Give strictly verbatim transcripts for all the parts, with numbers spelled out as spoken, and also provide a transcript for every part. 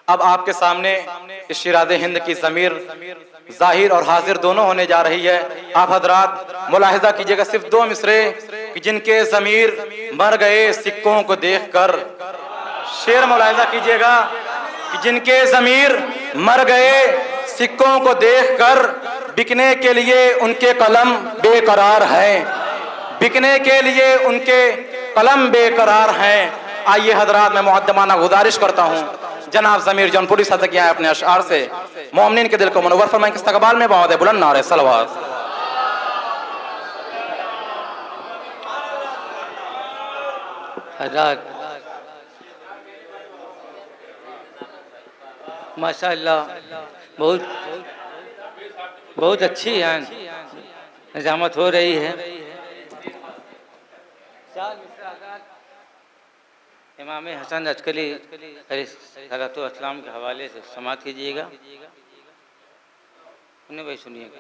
अब आपके सामने इस शिराज़े हिंद की ज़मीर ज़ाहिर और हाजिर दोनों होने जा रही है। आप हजरात मुलाहिज़ा कीजिएगा सिर्फ दो मिसरे कि जिनके ज़मीर मर गए सिक्कों को देखकर। शेर मुलाहिज़ा कीजिएगा कि जिनके ज़मीर मर गए सिक्कों को देखकर, बिकने के लिए उनके कलम बेकरार हैं, बिकने के लिए उनके कलम बेकरार हैं। आइए हजरात, मैं मुअद्दबाना गुजारिश करता हूँ जनाब ज़मीर जौनपुरी साथ किया है अपने अशआर से मोमिनीन के दिल को मुनव्वर फरमाएं कि इस्तक़बाल में बहुत है बुलंद नारे सलवात। हज़रात माशाअल्लाह बहुत बहुत अच्छी है निज़ामत हो रही है। इमाम हसन अजकली अलैहिस्सलातु वस्सलाम के हवाले से समाअत कीजिएगा। उन्हें भाई सुनिएगा।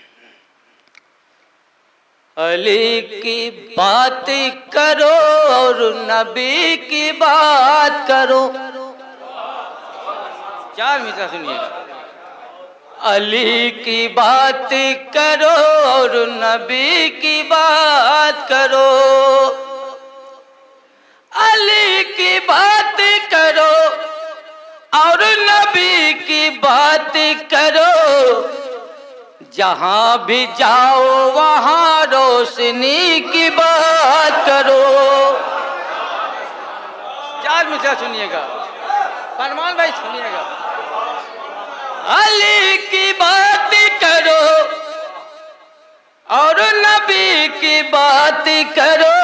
अली की बात करो और नबी की बात करो। चार मिसरा सुनिएगा। अली की बात करो और नबी की बात करो, अली की बात करो और नबी की बात करो, जहां भी जाओ वहां रोशनी की बात करो। चार मिसरा सुनिएगा। फरमान भाई सुनिएगा। अली की बात करो और नबी की बात करो,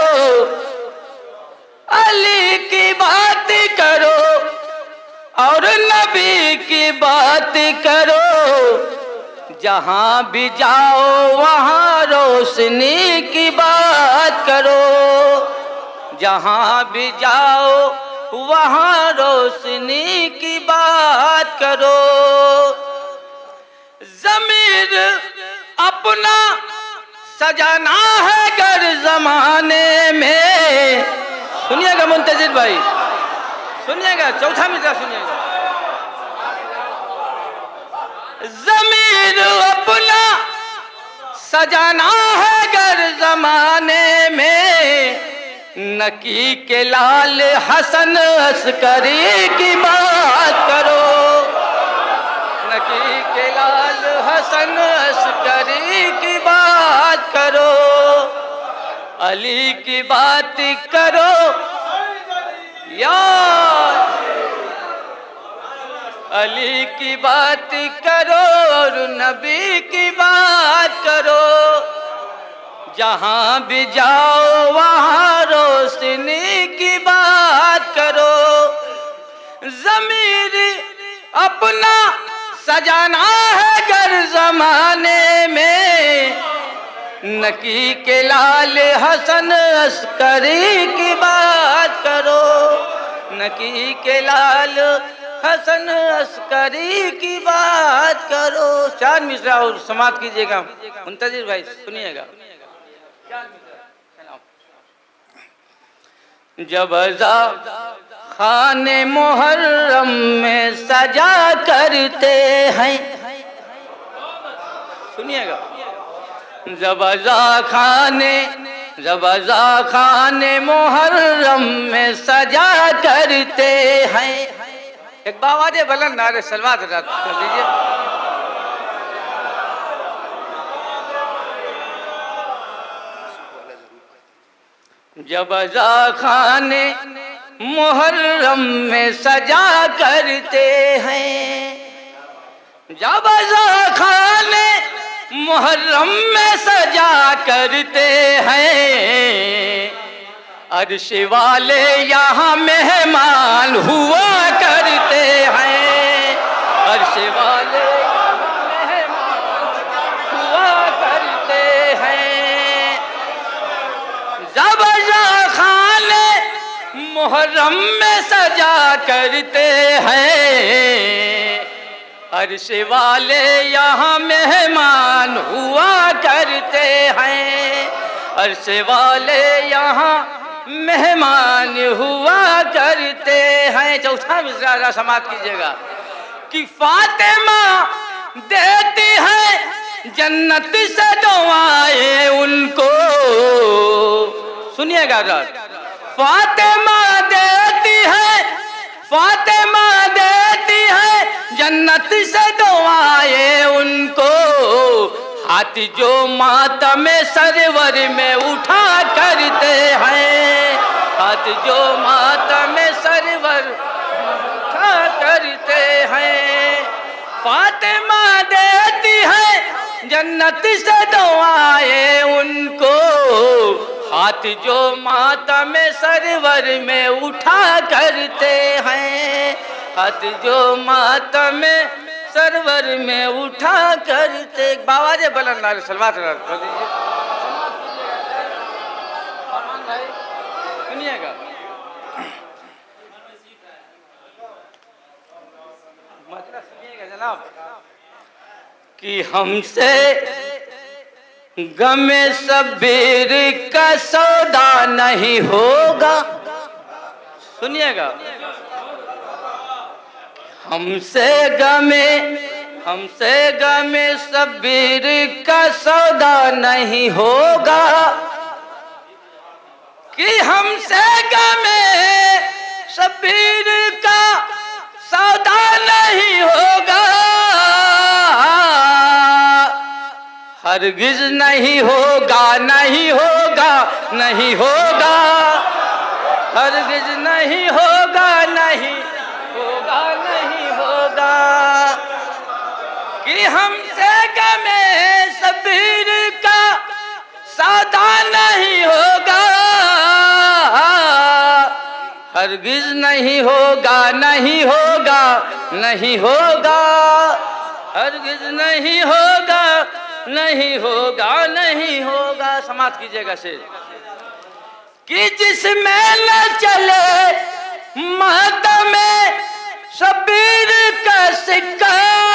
अली की बात करो और नबी की बात करो, जहां भी जाओ वहां रोशनी की बात करो, जहां भी जाओ वहां रोशनी की बात करो। ज़मीर अपना सजाना है गर ज़माने में। सुनिएगा मुंतजिर भाई सुनिएगा। चौथा मिसरा सुनिएगा। ज़मीर अपना सजाना है गर ज़माने में, नकी के लाल हसन अस्करी की बात करो, नकी के लाल हसन अस्करी की बात करो, अली की बात करो यार, अली की बात करो और नबी की बात करो, जहां भी जाओ वहां रोशनी की बात करो। ज़मीर अपना सजाना है गर ज़माने में, नकी के लाल हसन अस्करी की बात करो, नकी के लाल हसन अस्करी की बात करो। चार मिसरा और समाप्त कीजिएगा। मुंतजिर भाई सुनिएगा। जब अज़ा खाने मुहर्रम में सजा करते हैं, सुनिएगा। जब अज़ा खाने जब अज़ा खाने मुहर्रम में सजा करते हैं, एक बावाज़े बुलंद नारे सलवात अदा कर दीजिए। जब अज़ा खाने मुहर्रम में सजा करते हैं, जब अज़ा खाने मुहर्रम में सजा करते हैं, अर्श वाले यहाँ मेहमान हुआ करते हैं, अर्श वाले मेहमान हुआ करते हैं। जब अज़ा खाने मुहर्रम में सजा करते हैं, अर्श वाले यहाँ मेहमान हुआ करते हैं, अर्श वाले यहाँ मेहमान हुआ करते हैं। चौथा मिसरा समाप्त कीजिएगा। कि फातिमा देती है जन्नत से दुआएं उनको। सुनिएगा जरा, फातिमा देती है, फातिमा देती है जन्नत से दुआएं उनको। हाथ जो मातम सरवर में उठा करते हैं, हाथ जो मातम सरवर उठा करते हैं। फातिमा देती है जन्नत से दुआएं उनको। हाथ जो मातम सरवर में उठा करते हैं, हाथ जो मातम सरवर में उठा करते। बाबा जी बुलंद लाल सलवात कर दीजिए। सुनिएगा, मतलब सुनिएगा जनाब, कि हमसे गमे शब्बीर का सौदा नहीं होगा। सुनिएगा, हमसे गमे हमसे गमे शब्बीर का सौदा नहीं होगा, कि हमसे गमे शब्बीर का सौदा नहीं होगा। हरगिज नहीं होगा, नहीं होगा, नहीं होगा, हरगिज नहीं होगा, नहीं होगा, नहीं होगा, कि हमसे गमे शब्बीर का सौदा नहीं होगा। हरगिज नहीं होगा, नहीं होगा, नहीं होगा, हरगिज नहीं होगा, नहीं होगा, नहीं होगा। समाप्त कीजिएगा से, कि जिसमें न चले मातम शब्बीर का सिक्का।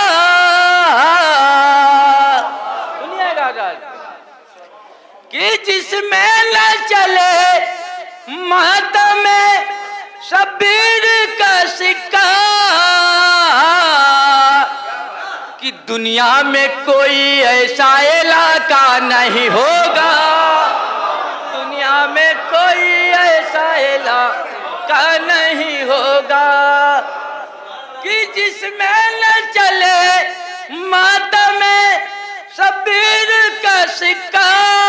सुनिएगा राज, कि जिसमें न चले मातम शब्बीर का सिक्का, कि दुनिया में कोई ऐसा इलाका नहीं होगा, दुनिया में कोई ऐसा इलाका नहीं होगा, कि जिसमें न चले मातम शब्बीर का सिक्का।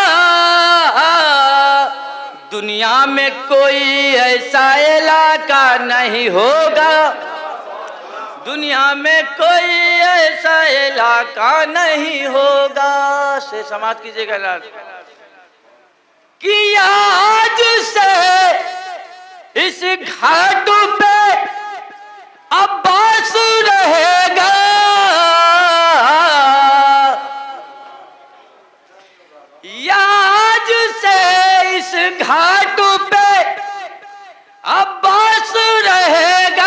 दुनिया में कोई ऐसा इलाका नहीं होगा, दुनिया में कोई ऐसा इलाका नहीं होगा। से समाप्त कीजिएगा ना, कि आज से इस घाट पे अब्बास रहेगा। आज से इस घाट पे अब्बास रहेगा।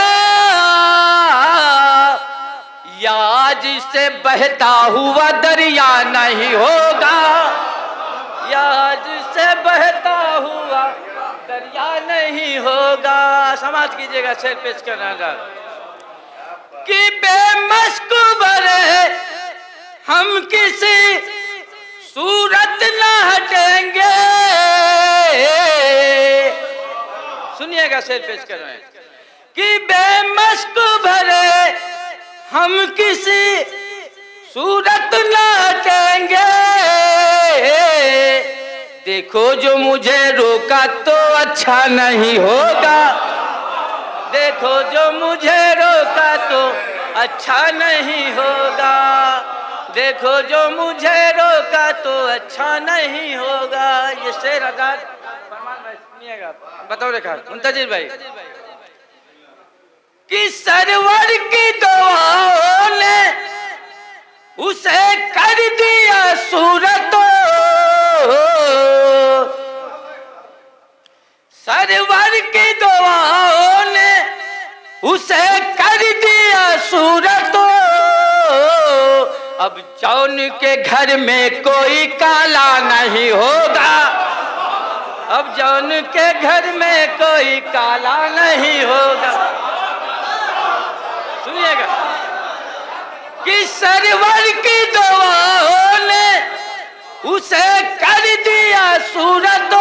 आज से बहता हुआ दरिया नहीं होगा, आज से बहता हुआ दरिया नहीं होगा। समाज कीजिएगा, शेर पेश करना, कि बेमश्क बरे हम किसी सूरत न हटेंगे। सुनिएगा, शेर पेश कर रहे हैं, कि बेमश्क भरे हम किसी सूरत न हटेंगे। देखो जो मुझे रोका तो अच्छा नहीं होगा, देखो जो मुझे रोका तो अच्छा नहीं होगा, देखो जो मुझे रोका तो अच्छा नहीं होगा। ये शेर आजाद फरमान भाई सुनिएगा, बताओ रेखा मुंतजिर भाई, कि सरवर की दुआओं ने उसे कर दिया सूरतो। सरवर की दुआओं ने उसे कर दिया सूरतो। अब जौन के घर में कोई काला नहीं होगा, अब जौन के घर में कोई काला नहीं होगा। सुनिएगा, कि सरवर की दुआओं ने उसे कर दिया सूरतो।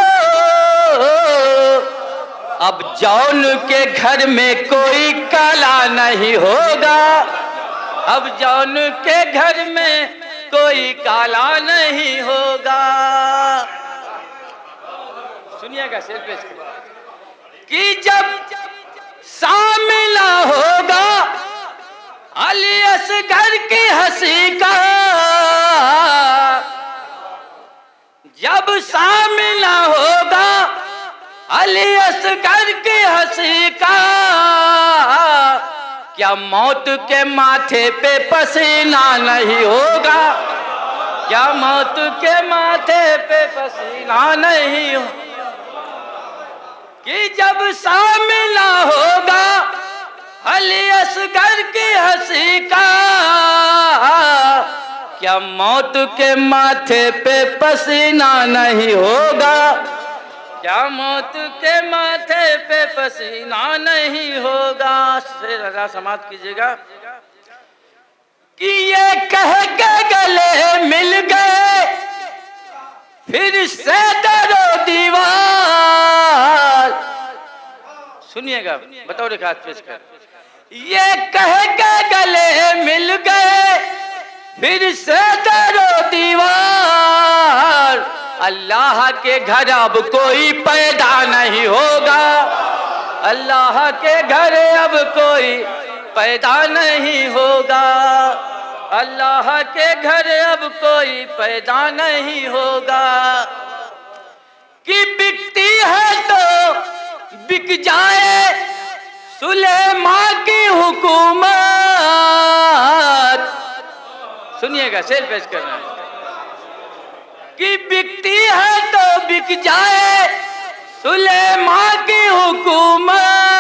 अब जौन के घर में कोई काला नहीं होगा, अब जौन के घर में कोई काला नहीं होगा। सुनिएगा शेर पेश कि जब शामिला होगा अली असगर की हंसी का, जब शामिला होगा अली असगर की हंसी का, क्या मौत के माथे पे पसीना नहीं होगा, क्या मौत के माथे पे पसीना नहीं हो, कि जब शामिला होगा अली असगर की हंसी का, क्या मौत के माथे पे पसीना नहीं होगा, क्या मौत के माथे पे पसीना नहीं होगा। से रजा समाप्त कीजिएगा कि ये कह के गले मिल गए फिर से दरो दीवार। सुनिएगा, बताओ रेखा पेश कर। ये कह के गले मिल गए फिर से दरो दीवार, अल्लाह के घर अब कोई पैदा नहीं होगा, अल्लाह के घर अब कोई पैदा नहीं होगा, अल्लाह के घर अब कोई पैदा नहीं होगा। कि बिकती है तो बिक जाए सुलेमान की हुकूमत। सुनिएगा, शेर पेश करना है कि बिकती है तो बिक जाए सुलेमान की हुकूमत,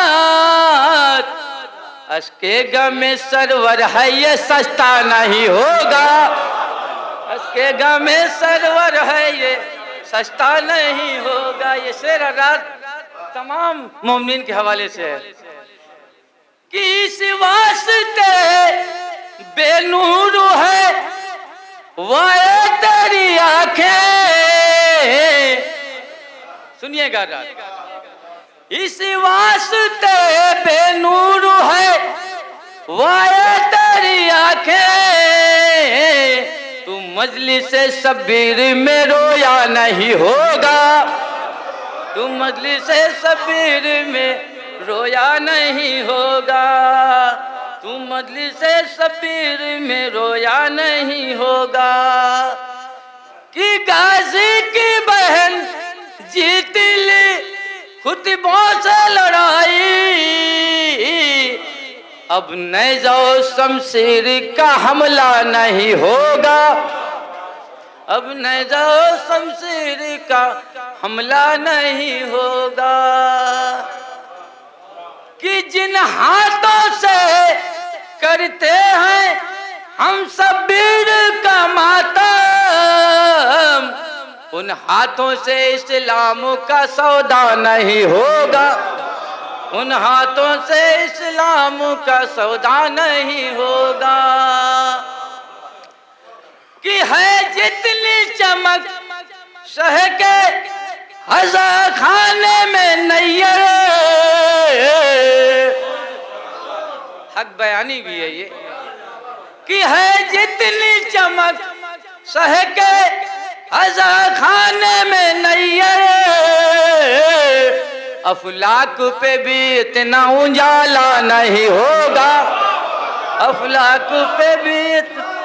अस्के गम में सरवर है ये सस्ता नहीं होगा, अस्के गम में सरवर है ये सस्ता नहीं होगा। ये शेर रात तमाम मोमिन के हवाले से है कि इस वास्ते बेनूर है वाए तेरी आंखें। सुनिएगा रात, इस वास्ते बेनूर है वाए तेरी आंखें, तू मजलिस शबीर में रोया नहीं होगा, तू मजलिस शबीर में रोया नहीं होगा, तू मजलिस शबीर में रोया नहीं होगा। कि गाजी की बहन जीत ली खुतबों से लड़ाई, अब नेज़ो शमशीर का हमला नहीं होगा, अब नेज़ो शमशीर का हमला नहीं होगा। कि जिन हाथों से करते हैं हम शब्बीर का मातम, उन हाथों से इस्लाम का सौदा नहीं होगा, उन हाथों से इस्लाम का सौदा नहीं होगा। कि है जितनी चमक शह के हजार खाने में नैयर, हक बयानी भी है ये कि है जितनी चमक शह के हजार खाने में नैयर, अफलाक पे भी इतना उजाला नहीं होगा, अफलाक पे भी